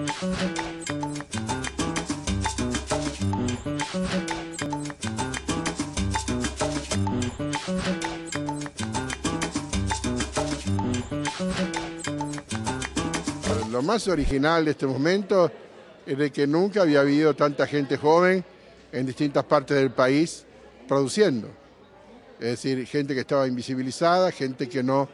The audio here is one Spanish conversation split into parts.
Lo más original de este momento es de que nunca había habido tanta gente joven en distintas partes del país produciendo. Es decir, gente que estaba invisibilizada, gente que no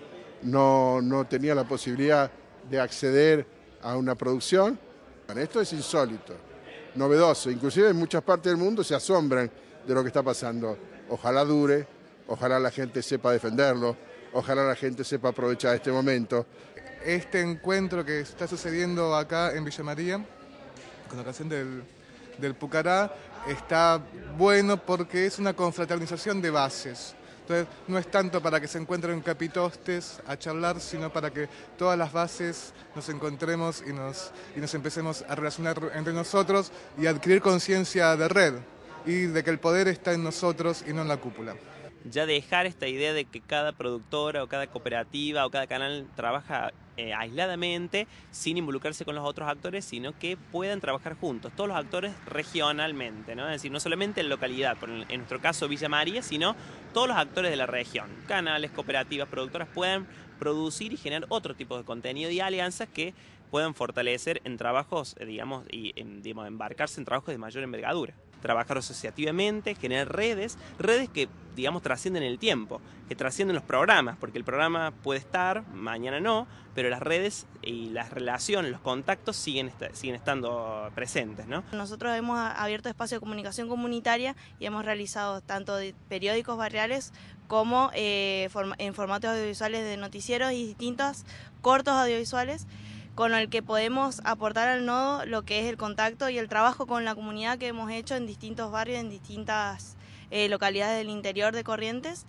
tenía la posibilidad de acceder a una producción. Bueno, esto es insólito, novedoso. Inclusive en muchas partes del mundo se asombran de lo que está pasando. Ojalá dure, ojalá la gente sepa defenderlo, ojalá la gente sepa aprovechar este momento. Este encuentro que está sucediendo acá en Villa María, con ocasión del Pucará, está bueno porque es una confraternización de bases. Entonces, no es tanto para que se encuentren en capitostes a charlar, sino para que todas las bases nos encontremos y nos empecemos a relacionar entre nosotros y a adquirir conciencia de red y de que el poder está en nosotros y no en la cúpula. Ya dejar esta idea de que cada productora o cada cooperativa o cada canal trabaja aisladamente sin involucrarse con los otros actores, sino que puedan trabajar juntos, todos los actores regionalmente, ¿no? Es decir, no solamente en localidad, en nuestro caso Villa María, sino todos los actores de la región, canales, cooperativas, productoras, puedan producir y generar otro tipo de contenido y alianzas que puedan fortalecer en trabajos, digamos, embarcarse en trabajos de mayor envergadura. Trabajar asociativamente, generar redes que, digamos, trascienden el tiempo, que trascienden los programas, porque el programa puede estar, mañana no, pero las redes y las relaciones, los contactos siguen estando presentes, ¿no? Nosotros hemos abierto espacio de comunicación comunitaria y hemos realizado tanto periódicos barriales como en formatos audiovisuales de noticieros y distintos cortos audiovisuales, con el que podemos aportar al nodo lo que es el contacto y el trabajo con la comunidad que hemos hecho en distintos barrios, en distintas localidades del interior de Corrientes.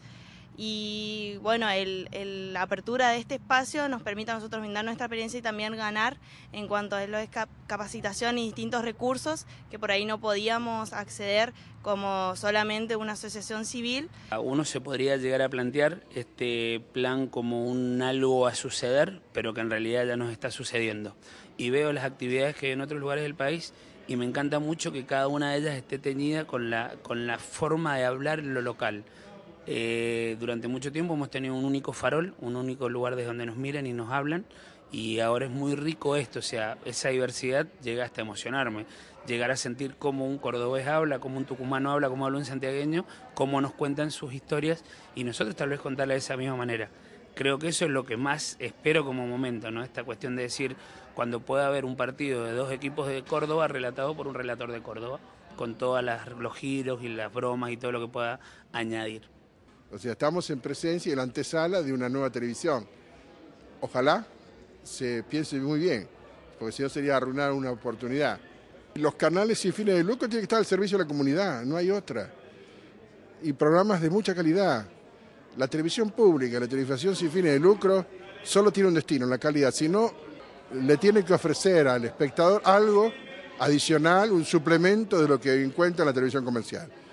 Y bueno, la apertura de este espacio nos permite a nosotros brindar nuestra experiencia y también ganar en cuanto a lo que es capacitación y distintos recursos que por ahí no podíamos acceder como solamente una asociación civil. Uno se podría llegar a plantear este plan como un algo a suceder, pero que en realidad ya nos está sucediendo. Y veo las actividades que hay en otros lugares del país y me encanta mucho que cada una de ellas esté teñida con la forma de hablar en lo local. Durante mucho tiempo hemos tenido un único farol, un único lugar desde donde nos miran y nos hablan, y ahora es muy rico esto, o sea, esa diversidad llega hasta emocionarme, llegar a sentir cómo un cordobés habla, cómo un tucumano habla, cómo habla un santiagueño, cómo nos cuentan sus historias y nosotros tal vez contarla de esa misma manera. Creo que eso es lo que más espero como momento, ¿no? Esta cuestión de decir, cuando pueda haber un partido de dos equipos de Córdoba relatado por un relator de Córdoba, con todos los giros y las bromas y todo lo que pueda añadir. O sea, estamos en presencia y en la antesala de una nueva televisión. Ojalá se piense muy bien, porque si no sería arruinar una oportunidad. Los canales sin fines de lucro tienen que estar al servicio de la comunidad, no hay otra. Y programas de mucha calidad. La televisión pública, la televisión sin fines de lucro, solo tiene un destino, la calidad. Si no, le tiene que ofrecer al espectador algo adicional, un suplemento de lo que encuentra en la televisión comercial.